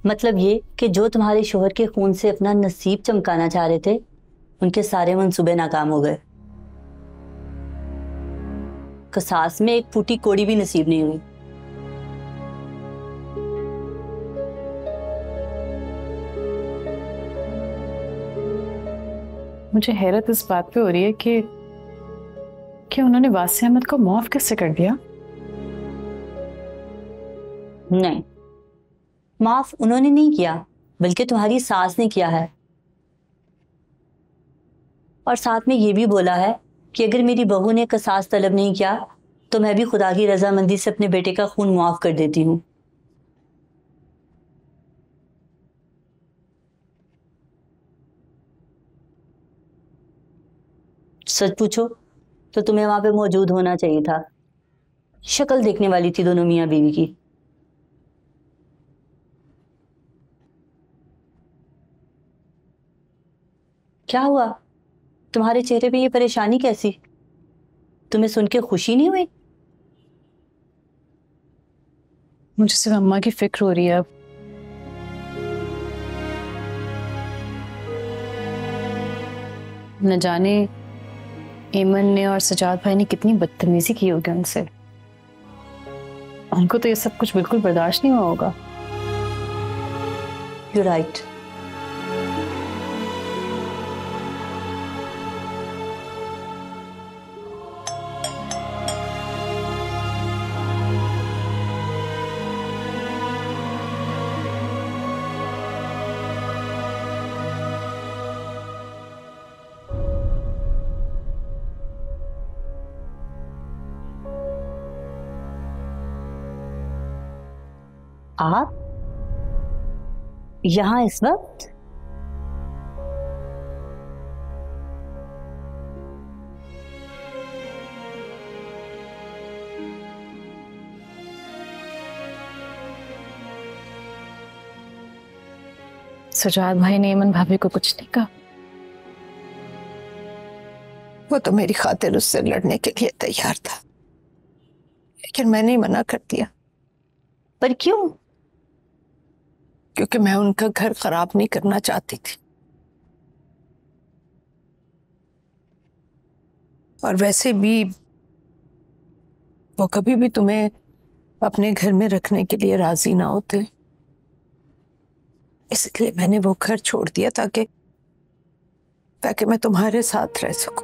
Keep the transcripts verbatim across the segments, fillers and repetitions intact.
मतलब ये कि जो तुम्हारे शोहर के खून से अपना नसीब चमकाना चाह रहे थे, उनके सारे मंसूबे नाकाम हो गए। कसास में एक फूटी कोड़ी भी नसीब नहीं हुई। मुझे हैरत इस बात पे हो रही है कि कि उन्होंने वासी अहमद को माफ कैसे कर दिया। नहीं, माफ उन्होंने नहीं किया, बल्कि तुम्हारी सास ने किया है। और साथ में ये भी बोला है कि अगर मेरी बहू ने कसास तलब नहीं किया तो मैं भी खुदा की रजामंदी से अपने बेटे का खून माफ कर देती हूँ। सच पूछो तो तुम्हें वहां पे मौजूद होना चाहिए था। शक्ल देखने वाली थी दोनों मियाँ बीवी की। क्या हुआ? तुम्हारे चेहरे पे ये परेशानी कैसी? तुम्हें सुन के खुशी नहीं हुई? मुझे सिर्फ अम्मा की फिक्र हो रही है अब। न जाने एमन ने और सजाद भाई ने कितनी बदतमीजी की होगी उनसे। उनको तो ये सब कुछ बिल्कुल बर्दाश्त नहीं हुआ होगा। You're right. आप यहां इस वक्त? सजाद भाई ने एमन भाभी को कुछ नहीं कहा। वो तो मेरी खातिर उससे लड़ने के लिए तैयार था, लेकिन मैंने ही मना कर दिया। पर क्यों? क्योंकि मैं उनका घर खराब नहीं करना चाहती थी। और वैसे भी वो कभी भी तुम्हें अपने घर में रखने के लिए राजी ना होते, इसलिए मैंने वो घर छोड़ दिया ताकि ताकि मैं तुम्हारे साथ रह सकूं।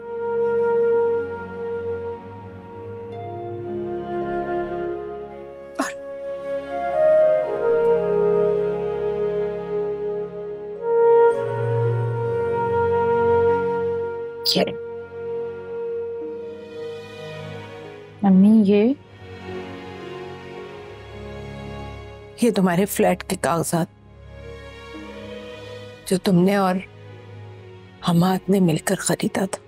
ये अम्मी, ये ये तुम्हारे फ्लैट के कागजात जो तुमने और हमाद ने मिलकर खरीदा था।